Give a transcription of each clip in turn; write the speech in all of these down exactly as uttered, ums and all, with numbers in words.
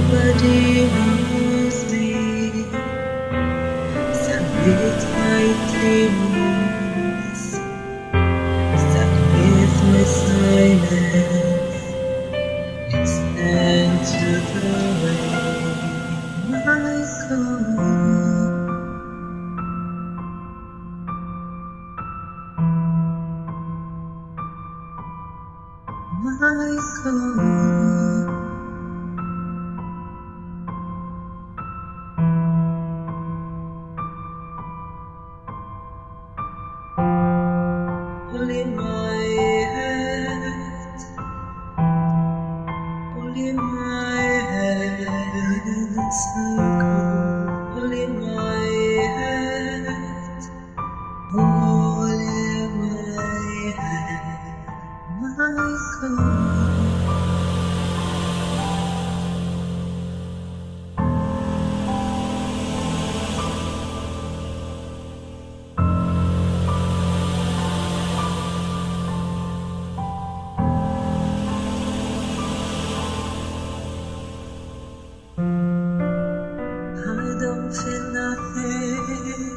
Nobody knows me. Stand with my demons. Stand with my silence. Extend to the rain, my God. My God. Only my head, only my head in a circle, only my head, only my head, my God. I don't feel nothing.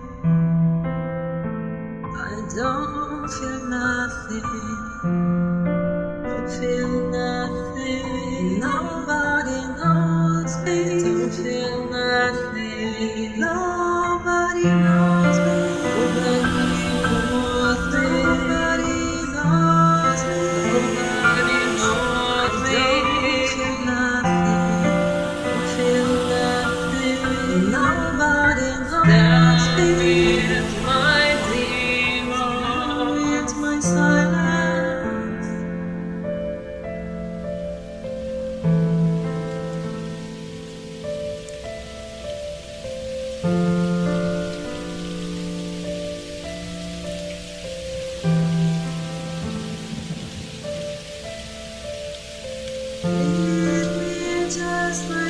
I don't feel nothing. I feel nothing. Nobody knows me. Don't feel nothing. Nobody knows me. Nobody knows me. Nobody knows me. Nobody knows me. I don't feel nothing. I feel nothing. Nobody knows me. It's my demon. It's my silence. Leave me just like